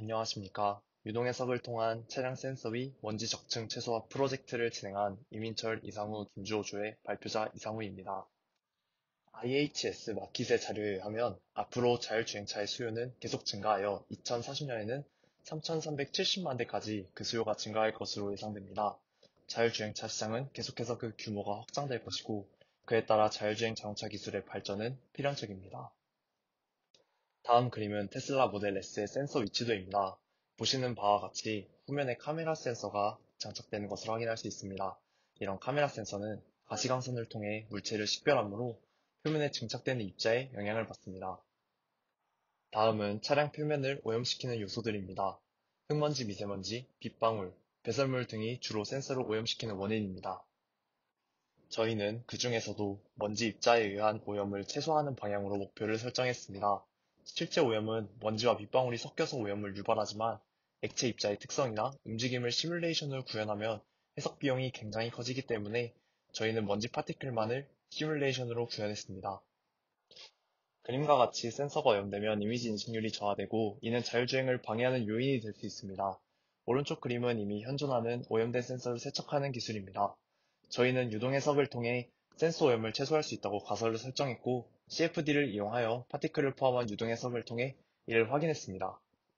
안녕하십니까. 유동 해석을 통한 차량 센서위 먼지 적층 최소화 프로젝트를 진행한 이민철, 이상우, 김주호조의 발표자 이상우입니다. IHS 마킷의 자료에 의하면 앞으로 자율주행차의 수요는 계속 증가하여 2040년에는 3,370만 대까지 그 수요가 증가할 것으로 예상됩니다. 자율주행차 시장은 계속해서 그 규모가 확장될 것이고 그에 따라 자율주행 자동차 기술의 발전은 필연적입니다. 다음 그림은 테슬라 모델 S의 센서 위치도입니다. 보시는 바와 같이 후면에 카메라 센서가 장착되는 것을 확인할 수 있습니다. 이런 카메라 센서는 가시광선을 통해 물체를 식별하므로 표면에 증착되는 입자에 영향을 받습니다. 다음은 차량 표면을 오염시키는 요소들입니다. 흙먼지, 미세먼지, 빗방울, 배설물 등이 주로 센서를 오염시키는 원인입니다. 저희는 그 중에서도 먼지 입자에 의한 오염을 최소화하는 방향으로 목표를 설정했습니다. 실제 오염은 먼지와 빗방울이 섞여서 오염을 유발하지만 액체 입자의 특성이나 움직임을 시뮬레이션으로 구현하면 해석 비용이 굉장히 커지기 때문에 저희는 먼지 파티클만을 시뮬레이션으로 구현했습니다. 그림과 같이 센서가 오염되면 이미지 인식률이 저하되고 이는 자율주행을 방해하는 요인이 될 수 있습니다. 오른쪽 그림은 이미 현존하는 오염된 센서를 세척하는 기술입니다. 저희는 유동 해석을 통해 센서 오염을 최소화할 수 있다고 가설을 설정했고 CFD를 이용하여 파티클을 포함한 유동 해석을 통해 이를 확인했습니다.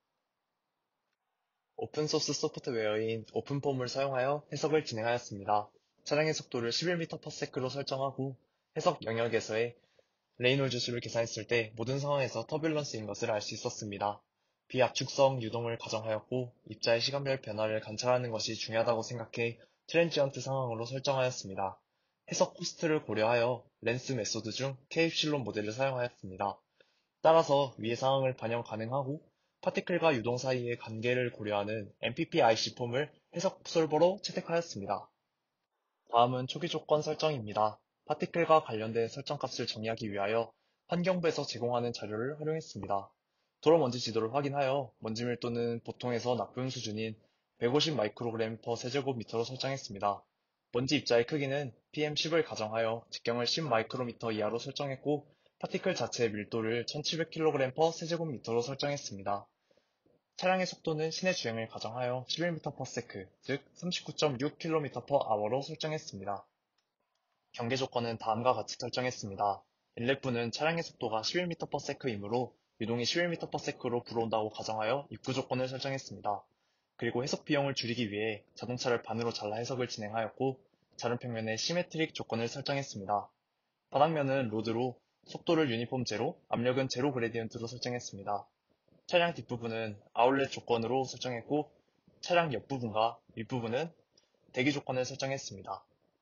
오픈소스 소프트웨어인 오픈폼을 사용하여 해석을 진행하였습니다. 차량의 속도를 11m/s로 설정하고 해석 영역에서의 레이놀즈 수를 계산했을 때 모든 상황에서 터뷸런스인 것을 알 수 있었습니다. 비압축성 유동을 가정하였고 입자의 시간별 변화를 관찰하는 것이 중요하다고 생각해 트랜지언트 상황으로 설정하였습니다. 해석 코스트를 고려하여 렌스 메소드 중 K엡실론 모델을 사용하였습니다. 따라서 위의 상황을 반영 가능하고 파티클과 유동 사이의 관계를 고려하는 MPP-IC 폼을 해석 솔버로 채택하였습니다. 다음은 초기 조건 설정입니다. 파티클과 관련된 설정값을 정의하기 위하여 환경부에서 제공하는 자료를 활용했습니다. 도로 먼지 지도를 확인하여 먼지 밀도는 보통에서 나쁨 수준인 150 마이크로그램 per 세제곱미터로 설정했습니다. 먼지 입자의 크기는 PM10을 가정하여 직경을 10 마이크로미터 이하로 설정했고 파티클 자체의 밀도를 1700kg per 세제곱미터로 설정했습니다. 차량의 속도는 시내 주행을 가정하여 11m/s, 즉 39.6km/h로 설정했습니다. 경계 조건은 다음과 같이 설정했습니다. 일렉부는 차량의 속도가 11m/s이므로 유동이 11m/s로 불어온다고 가정하여 입구 조건을 설정했습니다. 그리고 해석 비용을 줄이기 위해 자동차를 반으로 잘라 해석을 진행하였고 자른 평면에 시메트릭 조건을 설정했습니다. 바닥면은 로드로 속도를 유니폼 제로, 압력은 제로 그레디언트로 설정했습니다. 차량 뒷부분은 아울렛 조건으로 설정했고 차량 옆부분과 윗부분은 대기 조건을 설정했습니다.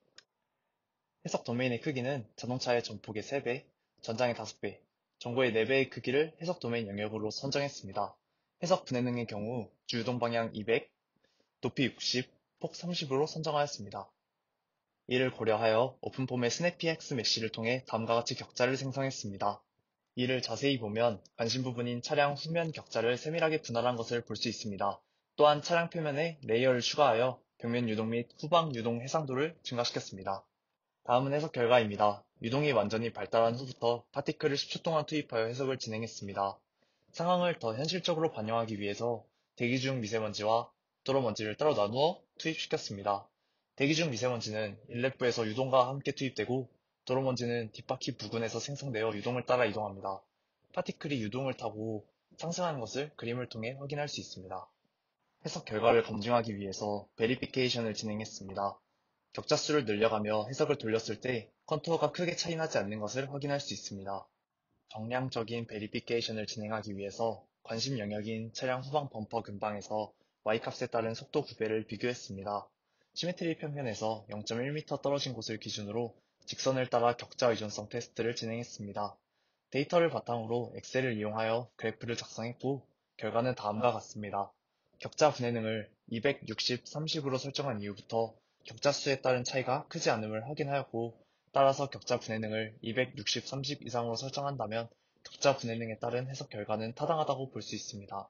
해석 도메인의 크기는 자동차의 전폭의 3배, 전장의 5배, 전고의 4배의 크기를 해석 도메인 영역으로 선정했습니다. 해석 분해능의 경우 주유동 방향 200, 높이 60, 폭 30으로 선정하였습니다. 이를 고려하여 오픈폼의 스냅피 헥스 메쉬를 통해 다음과 같이 격자를 생성했습니다. 이를 자세히 보면 관심 부분인 차량 후면 격자를 세밀하게 분할한 것을 볼 수 있습니다. 또한 차량 표면에 레이어를 추가하여 벽면 유동 및 후방 유동 해상도를 증가시켰습니다. 다음은 해석 결과입니다. 유동이 완전히 발달한 후부터 파티클을 10초 동안 투입하여 해석을 진행했습니다. 상황을 더 현실적으로 반영하기 위해서 대기 중 미세먼지와 도로 먼지를 따로 나누어 투입시켰습니다. 대기 중 미세먼지는 인랩부에서 유동과 함께 투입되고 도로 먼지는 뒷바퀴 부근에서 생성되어 유동을 따라 이동합니다. 파티클이 유동을 타고 상승하는 것을 그림을 통해 확인할 수 있습니다. 해석 결과를 검증하기 위해서 베리피케이션을 진행했습니다. 격자 수를 늘려가며 해석을 돌렸을 때 컨투어가 크게 차이나지 않는 것을 확인할 수 있습니다. 정량적인 베리피케이션을 진행하기 위해서 관심 영역인 차량 후방 범퍼 근방에서 Y값에 따른 속도 구배를 비교했습니다. 시메트리 평면에서 0.1m 떨어진 곳을 기준으로 직선을 따라 격자 의존성 테스트를 진행했습니다. 데이터를 바탕으로 엑셀을 이용하여 그래프를 작성했고 결과는 다음과 같습니다. 격자 분해능을 260, 30으로 설정한 이후부터 격자 수에 따른 차이가 크지 않음을 확인하였고 따라서 격자 분해능을 260, 30 이상으로 설정한다면 격자 분해능에 따른 해석 결과는 타당하다고 볼 수 있습니다.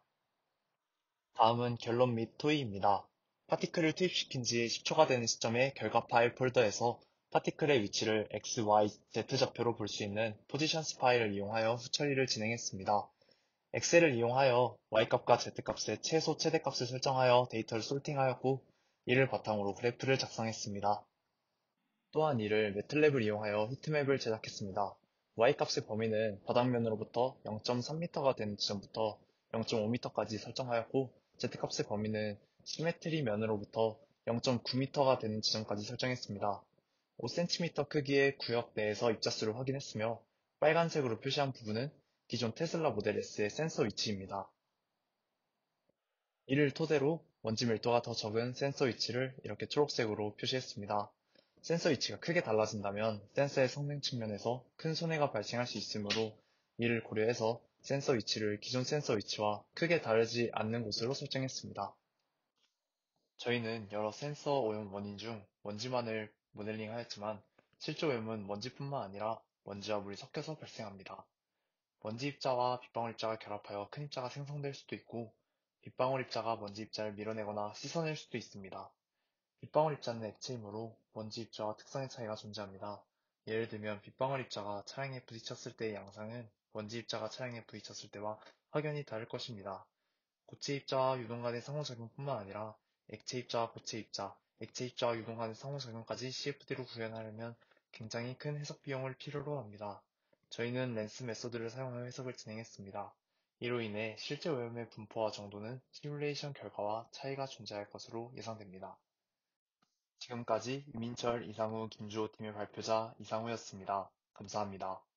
다음은 결론 및 토의입니다. 파티클을 투입시킨 지 10초가 되는 시점에 결과 파일 폴더에서 파티클의 위치를 X, Y, Z 좌표로 볼 수 있는 포지션스 파일을 이용하여 후처리를 진행했습니다. 엑셀을 이용하여 y값과 z값의 최소 최대값을 설정하여 데이터를 소팅하였고, 이를 바탕으로 그래프를 작성했습니다. 또한 이를 매틀랩을 이용하여 히트맵을 제작했습니다. y값의 범위는 바닥면으로부터 0.3m가 되는 지점부터 0.5m까지 설정하였고, z값의 범위는 시메트리 면으로부터 0.9m가 되는 지점까지 설정했습니다. 5cm 크기의 구역 내에서 입자수를 확인했으며, 빨간색으로 표시한 부분은 기존 테슬라 모델 S의 센서 위치입니다. 이를 토대로 먼지 밀도가 더 적은 센서 위치를 이렇게 초록색으로 표시했습니다. 센서 위치가 크게 달라진다면 센서의 성능 측면에서 큰 손해가 발생할 수 있으므로 이를 고려해서 센서 위치를 기존 센서 위치와 크게 다르지 않는 곳으로 설정했습니다. 저희는 여러 센서 오염 원인 중 먼지만을 모델링하였지만 실제 오염은 먼지뿐만 아니라 먼지와 물이 섞여서 발생합니다. 먼지 입자와 빗방울 입자가 결합하여 큰 입자가 생성될 수도 있고, 빗방울 입자가 먼지 입자를 밀어내거나 씻어낼 수도 있습니다. 빗방울 입자는 액체이므로 먼지 입자와 특성의 차이가 존재합니다. 예를 들면 빗방울 입자가 차량에 부딪혔을 때의 양상은 먼지 입자가 차량에 부딪혔을 때와 확연히 다를 것입니다. 고체 입자와 유동 간의 상호작용뿐만 아니라 액체 입자와 고체 입자, 액체 입자와 유동 간의 상호작용까지 CFD로 구현하려면 굉장히 큰 해석 비용을 필요로 합니다. 저희는 랜스 메소드를 사용하여 해석을 진행했습니다. 이로 인해 실제 오염의 분포와 정도는 시뮬레이션 결과와 차이가 존재할 것으로 예상됩니다. 지금까지 유민철, 이상우, 김주호 팀의 발표자 이상우였습니다. 감사합니다.